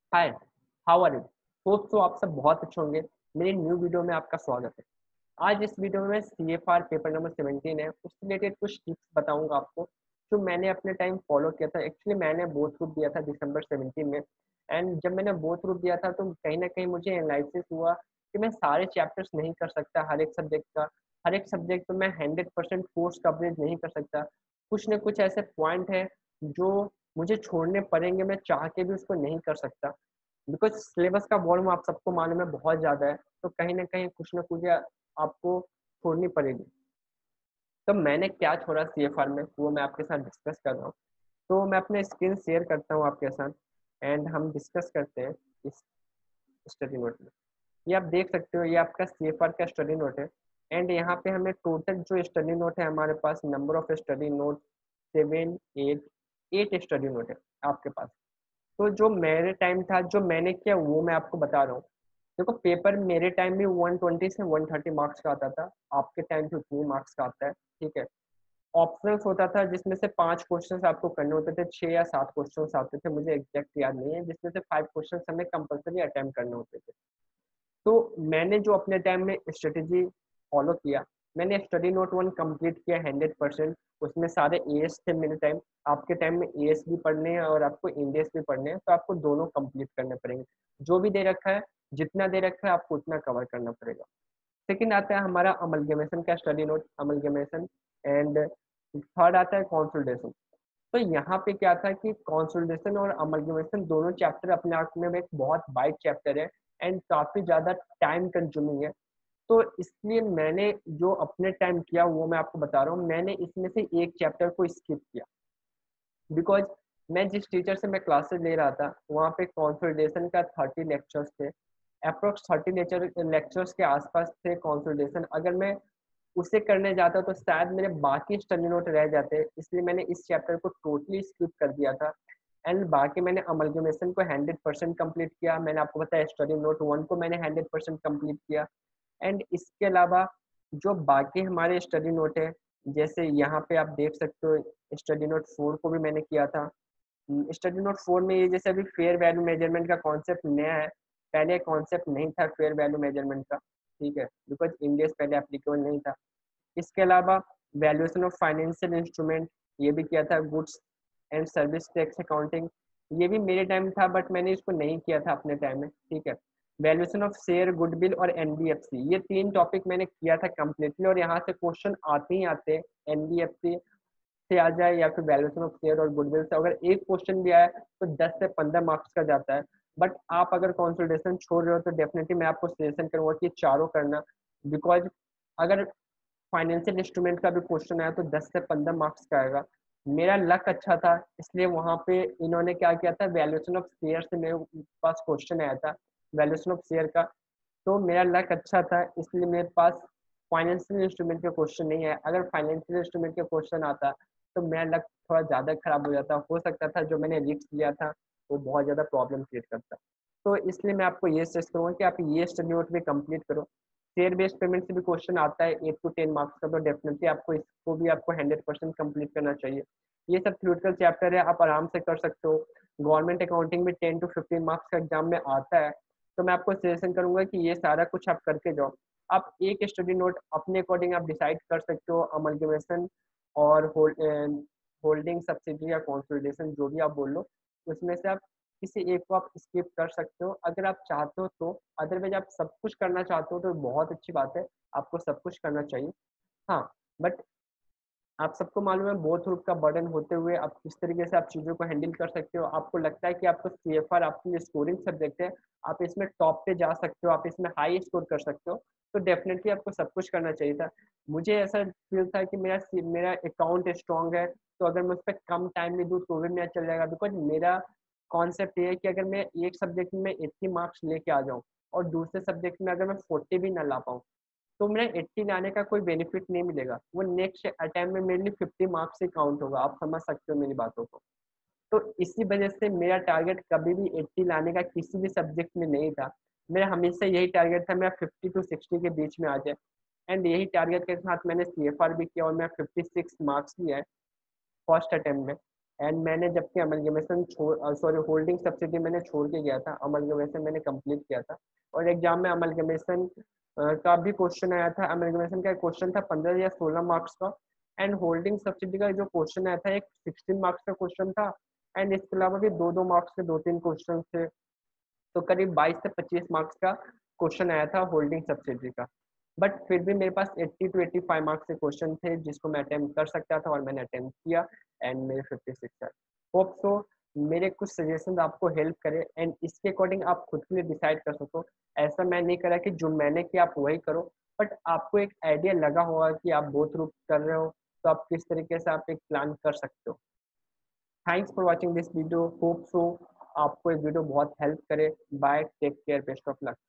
Hi, how are you? Hope so आप सब बहुत अच्छे होंगे। मेरी न्यू वीडियो में आपका स्वागत है। आज इस वीडियो में मैं सीएफआर पेपर नंबर 17 है, उससे रिलेटेड कुछ टिप्स बताऊंगा आपको, जो मैंने अपने टाइम फॉलो किया था। एक्चुअली मैंने बोथ ग्रुप दिया था दिसंबर 17 में, एंड जब मैंने बोथ ग्रुप दिया था तो कहीं न कहीं मुझे एनालिसिस हुआ कि मैं सारे चैप्टर्स नहीं कर सकता हर एक सब्जेक्ट का। हर एक सब्जेक्ट पे मैं 100% कोर्स कवरेज नहीं कर सकता। कुछ न कुछ ऐसे पॉइंट हैं जो मुझे छोड़ने पड़ेंगे, मैं चाह के भी उसको नहीं कर सकता। बिकॉज़ सिलेबस का वॉल्यूम आप सबको मालूम है बहुत ज़्यादा है, तो कहीं न कहीं कुछ न कुछ आपको छोड़नी पड़ेगी। तो मैंने क्या छोड़ा सीएफआर में, वो मैं आपके साथ डिस्कस कर रहा हूँ। तो मैं अपने स्क्रीन शेयर करता हूँ आपके साथ एंड हम डिस्कस करते हैं इस स्टडी नोट में। ये आप देख सकते हो, ये आपका सीएफआर का स्टडी नोट है एंड यहाँ पे हमें टोटल जो स्टडी नोट है हमारे पास number of study note 7, 8 study note है आपके पास। तो जो मेरे टाइम था, जो मैंने किया वो मैं आपको बता रहा हूँ। देखो पेपर मेरे टाइम में 120 से 130 मार्क्स का आता था, आपके टाइम पे उतने मार्क्स का आता है, ठीक है। ऑप्शंस होता था जिसमें से 5 क्वेश्चंस आपको करने होते थे, 6 या 7 क्वेश्चंस आते थे, मुझे एग्जैक्ट याद नहीं है, जिसमें से 5 क्वेश्चंस हमें कंपल्सरी अटेम्प्ट करने होते थे। तो मैंने जो अपने टाइम में स्ट्रेटेजी फॉलो किया, मैंने स्टडी नोट 1 कंप्लीट किया 100%। उसमें सारे एएस थे मेरे टाइम। आपके टाइम में एएस भी पढ़ने हैं और आपको इंडेस भी पढ़ने हैं, तो आपको दोनों कंप्लीट करने पड़ेंगे। जो भी दे रखा है, जितना दे रखा है आपको उतना कवर करना पड़ेगा। सेकंड आता है हमारा अमलगमेशन का study note, amalgamation and third आता है कंसोलिडेशन। तो यहाँ पे क्या था कि कंसोलिडेशन और अमलगमेशन दोनों चैप्टर अपने आप में एक बहुत वाइड चैप्टर है एंड काफ़ी ज़्यादा टाइम कंज्यूमिंग है। तो इसलिए मैंने जो अपने टाइम किया वो मैं आपको बता रहा हूँ। मैंने इसमें से एक चैप्टर को स्किप किया बिकॉज़ मैं जिस टीचर से मैं क्लासेस ले रहा था, वहाँ पे कंसोलिडेशन का 30 लेक्चर्स थे। एप्रॉक्स 30 लेक्चर्स के आसपास थे कंसोलिडेशन। अगर मैं उसे करने जाता तो शायद मेरे बाकी स्टडी नोट रह जाते, इसलिए मैंने इस चैप्टर को टोटली स्किप कर दिया था एंड बाकी मैंने अमलगमेशन को 100% कंप्लीट किया। मैंने आपको बताया स्टडी नोट 1 को मैंने 100% कंप्लीट किया एंड इसके अलावा जो बाकी हमारे स्टडी नोट है, जैसे यहाँ पे आप देख सकते हो स्टडी नोट 4 को भी मैंने किया था। स्टडी नोट 4 में ये जैसे अभी फेयर वैल्यू मेजरमेंट का कॉन्सेप्ट नया है, पहले कॉन्सेप्ट नहीं था फेयर वैल्यू मेजरमेंट का, ठीक है, बिकॉज़ इंडेक्स पहले एप्लीकेबल नहीं था। इसके अलावा वैल्यूएशन ऑफ फाइनेंशियल इंस्ट्रूमेंट ये भी किया था, goods and service tax accounting ये भी मेरे टाइम था बट मैंने इसको नहीं किया था अपने टाइम में, ठीक है। वैल्यूएशन ऑफ शेयर, गुडविल और एनबीएफसी ये 3 टॉपिक मैंने किया था कंप्लीटली और यहाँ से क्वेश्चन आते ही आते हैं। एनबीएफसी से आ जाए या फिर वैल्यूएशन ऑफ शेयर और गुडविल से अगर एक क्वेश्चन भी आया तो 10 से 15 मार्क्स का जाता है। बट आप अगर कंसोलिडेशन छोड़ रहे हो तो डेफिनेटली मैं आपको सजेशन करूंगा कि चारों करना, बिकॉज अगर फाइनेंशियल इंस्ट्रूमेंट का भी क्वेश्चन आया तो 10 से 15 मार्क्स का आएगा। मेरा लक अच्छा था इसलिए वहाँ पे इन्होंने क्या किया था, वैल्यूएशन ऑफ शेयर से मेरे पास क्वेश्चन आया था, वैल्यूएशन ऑफ शेयर का। तो मेरा लक अच्छा था इसलिए मेरे पास फाइनेंशियल इंस्ट्रूमेंट के क्वेश्चन नहीं आया। अगर फाइनेंशियल इंस्ट्रूमेंट के क्वेश्चन आता तो मेरा लक थोड़ा ज़्यादा खराब हो सकता था, जो मैंने रिस्क लिया था वो बहुत ज़्यादा प्रॉब्लम क्रिएट करता। तो इसलिए मैं आपको ये सजेस्ट करूँगा कि आप ये स्टडी नोट भी कंप्लीट करो। शेयर बेस्ड पेमेंट से भी क्वेश्चन आता है 8 to 10 मार्क्स का, तो डेफिनेटली आपको इसको भी आपको 100% कंप्लीट करना चाहिए। ये सब थ्योरेटिकल चैप्टर है, आप आराम से कर सकते हो। गवर्नमेंट अकाउंटिंग में 10 to 15 मार्क्स का एग्जाम में आता है, तो मैं आपको सजेशन करूंगा कि ये सारा कुछ आप करके जाओ। आप एक स्टडी नोट अपने अकॉर्डिंग आप डिसाइड कर सकते हो, अमलगमेशन और होल्डिंग सब्सिडी या कंसोलिडेशन जो भी आप बोल लो, उसमें से आप किसी एक को आप स्किप कर सकते हो अगर आप चाहते हो तो। अदरवाइज आप सब कुछ करना चाहते हो तो बहुत अच्छी बात है, आपको सब कुछ करना चाहिए। हाँ, बट आप सबको मालूम है बोथ ग्रुप का बर्डन होते हुए आप किस तरीके से आप चीज़ों को हैंडल कर सकते हो। आपको लगता है कि आपको सीएफआर आपके लिए स्कोरिंग सब्जेक्ट है, आप इसमें टॉप पे जा सकते हो, आप इसमें हाई स्कोर कर सकते हो, तो डेफिनेटली आपको सब कुछ करना चाहिए था। मुझे ऐसा फील था कि मेरा अकाउंट स्ट्रॉन्ग है, तो अगर मैं उस पर कम टाइम भी दूँ तो भी मेरा चल जाएगा। बिकॉज मेरा कॉन्सेप्ट ये है कि अगर मैं एक सब्जेक्ट में 80 मार्क्स लेके आ जाऊँ और दूसरे सब्जेक्ट में अगर मैं 40 भी ना ला पाऊँ, तो मेरा 80 लाने का कोई बेनिफिट नहीं मिलेगा। वो नेक्स्ट अटेम्प्ट में मेरे लिए 50 मार्क्स से काउंट होगा। आप समझ सकते हो मेरी बातों को। तो इसी वजह से मेरा टारगेट कभी भी 80 लाने का किसी भी सब्जेक्ट में नहीं था। मेरा हमेशा यही टारगेट था मेरा 50 to 60 के बीच में आ जाए एंड यही टारगेट के साथ मैंने सीएफआर भी किया और मेरा 56 मार्क्स भी है फर्स्ट अटेम्प्ट में। एंड मैंने जबकि अमलगमेशन होल्डिंग सब्सिडी मैंने छोड़ के गया था, अमलगमेशन मैंने कंप्लीट किया था। और एग्जाम में अमलगमेशन का भी क्वेश्चन आया था। अमलगमेशन का क्वेश्चन था 15 या 16 मार्क्स का, एंड होल्डिंग सब्सिडी का जो क्वेश्चन आया था एक 16 मार्क्स का क्वेश्चन था, एंड इसके अलावा भी 2-2 मार्क्स के 2-3 क्वेश्चन थे। तो करीब 22 से 25 मार्क्स का क्वेश्चन आया था होल्डिंग सब्सिडी का। बट फिर भी मेरे पास 80 टू 85 मार्क्स के क्वेश्चन थे जिसको मैं अटेम्प्ट कर सकता था, और मैंने अटेम्प्ट किया एंड मेरे 56 आए। होप सो मेरे कुछ सजेशन आपको हेल्प करे एंड इसके अकॉर्डिंग आप खुद के लिए डिसाइड कर सको। ऐसा मैं नहीं करा कि जो मैंने किया आप वही करो, बट आपको एक आइडिया लगा होगा कि आप बोथ रूप कर रहे हो, तो आप किस तरीके से आप एक प्लान कर सकते हो। Thanks for watching this video. Hope so आपको ये वीडियो बहुत हेल्प करे। Bye, take care, best of luck.